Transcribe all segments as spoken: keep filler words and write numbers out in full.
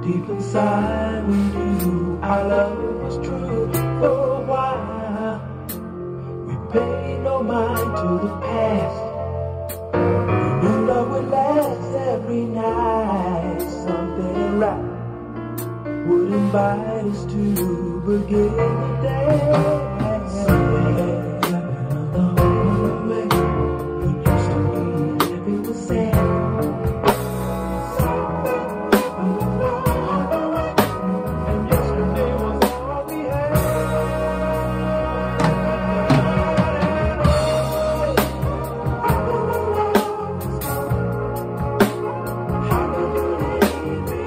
Deep inside we knew our love was true. For a while we paid no mind to the past. We knew love would last every night. Something right would invite us to begin the day. Somewhere along the way, we used to be happy with sad. And yesterday was all we had. How could you leave me?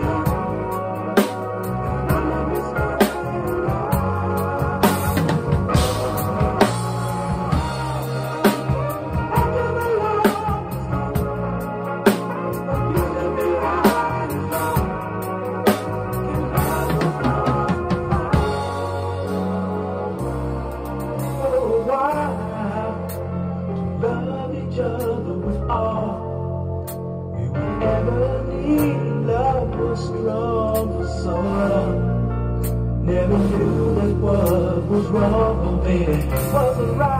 Love each other with all we would ever need. Love was strong for so long. Never knew that what was wrong, oh baby, wasn't right.